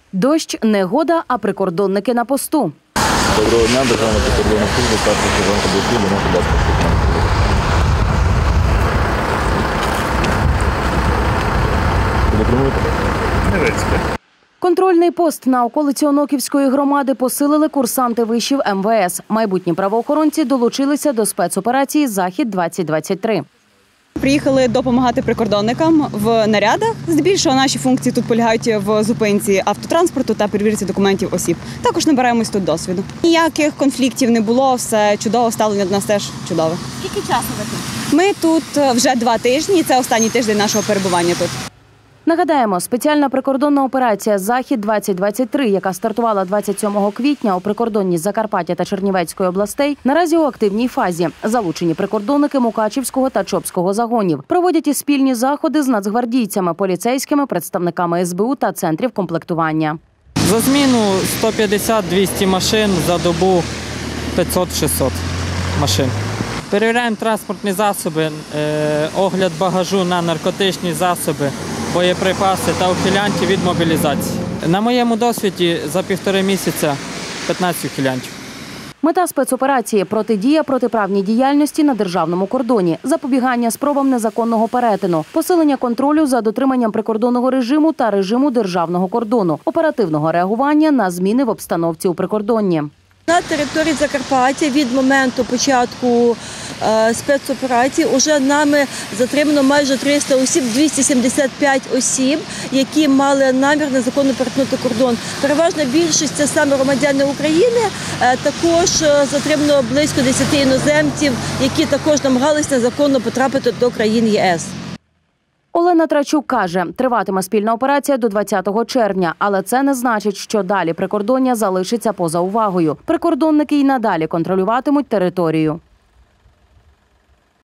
Дощ, негода, а прикордонники на посту. Доброго дня, Державна прикордонна служба, старший сержант області, будь ласка. Невецьке. Контрольний пост на околиці Оноківської громади посилили курсанти вишів МВС. Майбутні правоохоронці долучилися до спецоперації «Захід-2023». Приїхали допомагати прикордонникам в нарядах. Здебільшого наші функції тут полягають в зупинці автотранспорту та перевірці документів осіб. Також набираємось тут досвіду. Ніяких конфліктів не було, все чудово, ставлення до нас теж чудове. Скільки часу ви тут? Ми тут вже 2 тижні, це останній тиждень нашого перебування тут. Нагадаємо, спеціальна прикордонна операція «Захід-2023», яка стартувала 27 квітня у прикордонні Закарпаття та Чернівецької областей, наразі у активній фазі. Залучені прикордонники Мукачівського та Чопського загонів. Проводять і спільні заходи з нацгвардійцями, поліцейськими, представниками СБУ та центрів комплектування. За зміну 150-200 машин, за добу 500-600 машин. Перевіряємо транспортні засоби, огляд багажу на наркотичні засоби, боєприпаси та ухилянтів від мобілізації. На моєму досвіді за 1,5 місяця 15 ухилянтів. Мета спецоперації – протидія протиправній діяльності на державному кордоні, запобігання спробам незаконного перетину, посилення контролю за дотриманням прикордонного режиму та режиму державного кордону, оперативного реагування на зміни в обстановці у прикордонні. На території Закарпаття від моменту початку спецоперації вже нами затримано майже 300 осіб, 275 осіб, які мали намір незаконно перетнути кордон. Переважна більшість – це саме громадяни України, також затримано близько 10 іноземців, які також намагалися незаконно потрапити до країн ЄС. Олена Трачук каже, триватиме спільна операція до 20 червня, але це не значить, що далі прикордоння залишиться поза увагою. Прикордонники й надалі контролюватимуть територію.